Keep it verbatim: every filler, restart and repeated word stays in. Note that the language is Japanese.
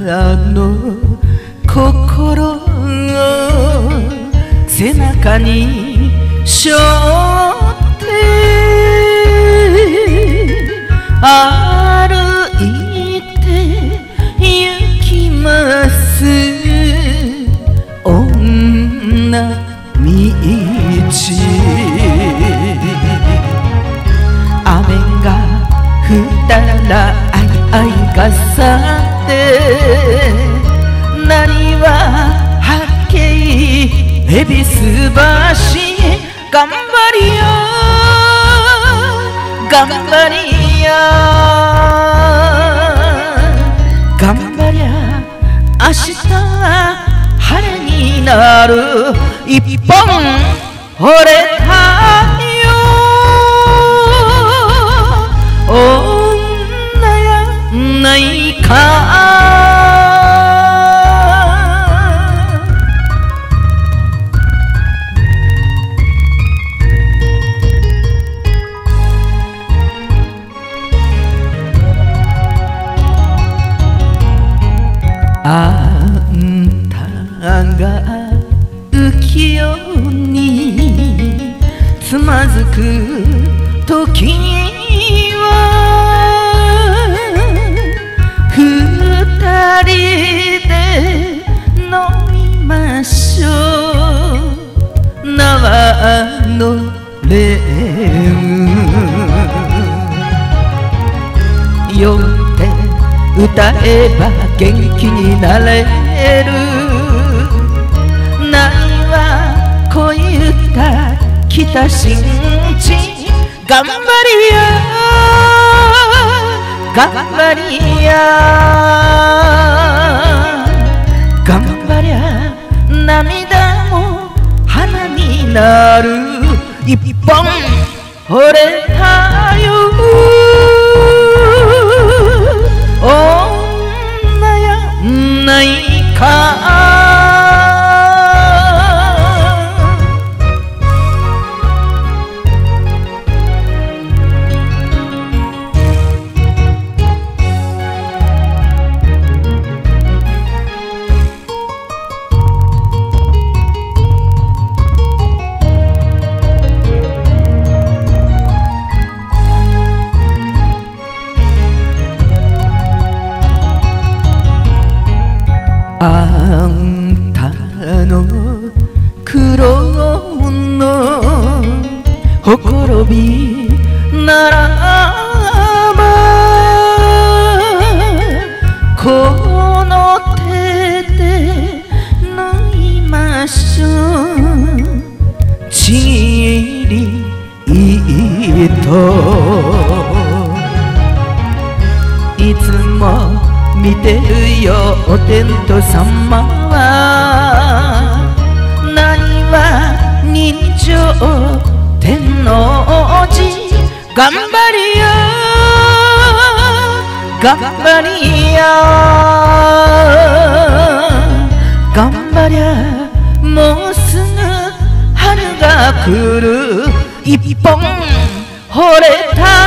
の心を背中に背負って歩いて行きます女道。雨が降ったらあいあい傘で何は八景恵比寿橋頑張りや頑張りや頑張りゃ明日は晴れになる一本惚れたよ女やないか。あんたが浮世につまずく時には二人で飲みましょう縄のレーム酔って歌えば元気になれる何は恋歌北新地頑張りや頑張りや頑張りゃ涙も花になる一本惚れたよ女やないか。あんたの苦労のほころびならばこの手で縫いましょうちり糸いつも見てるよお天道様は何は人情天王寺頑張りや頑張りや頑張りゃもうすぐ春が来る一本惚れた